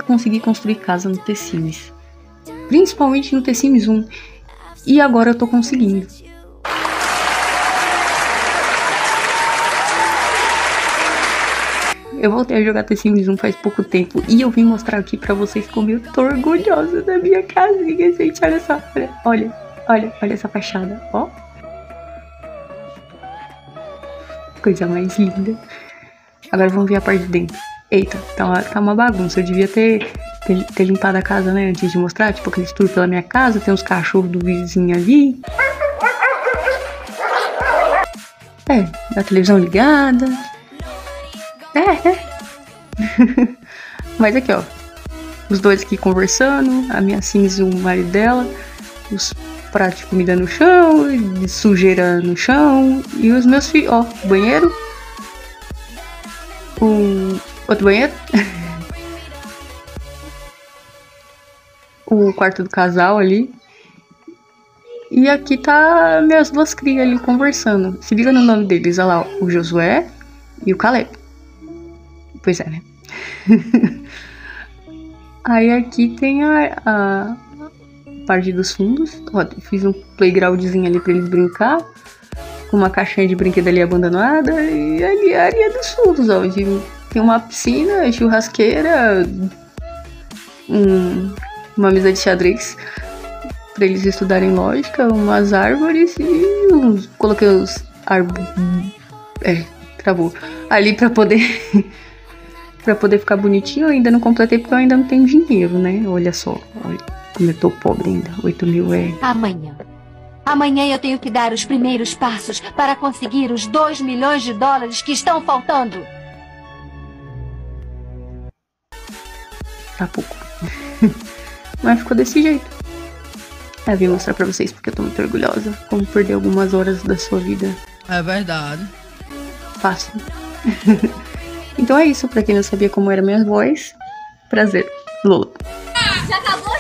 conseguir construir casa no The Sims. Principalmente no The Sims 1. E agora eu tô conseguindo. Eu voltei a jogar The Sims 1 faz pouco tempo. E eu vim mostrar aqui pra vocês como eu tô orgulhosa da minha casinha, gente. Olha só, olha essa fachada, ó. Coisa mais linda. Agora vamos ver a parte de dentro. Eita, tá uma bagunça. Eu devia ter limpado a casa, né, antes de mostrar. Tipo, aquele tour pela minha casa. Tem uns cachorros do vizinho ali. A televisão ligada. Mas aqui, ó. Os dois aqui conversando. A minha Sims e o marido dela. Os pratos de comida no chão. De sujeira no chão. E os meus filhos, ó. Banheiro. Outro banheiro. O quarto do casal ali. E aqui tá minhas duas crias ali conversando. Se liga no nome deles, olha lá, o Josué e o Caleb. Pois é, né? Aí aqui tem a parte dos fundos. Ó, fiz um playgroundzinho ali pra eles brincar. Com uma caixinha de brinquedo ali abandonada. E ali é a área dos fundos, ó. Tem uma piscina, churrasqueira. Uma mesa de xadrez pra eles estudarem lógica. Umas árvores e coloquei os árvores. Travou. Ali pra poder... pra poder ficar bonitinho. Eu ainda não completei porque eu ainda não tenho dinheiro, né? Olha só. Olha como eu tô pobre ainda. 8 mil Amanhã eu tenho que dar os primeiros passos para conseguir os 2 milhões de dólares que estão faltando. Tá pouco. Mas ficou desse jeito. Eu vim mostrar pra vocês porque eu tô muito orgulhosa. Como perder algumas horas da sua vida. É verdade. Fácil. Então é isso. Pra quem não sabia como era minha voz. Prazer. Lola. Já acabou?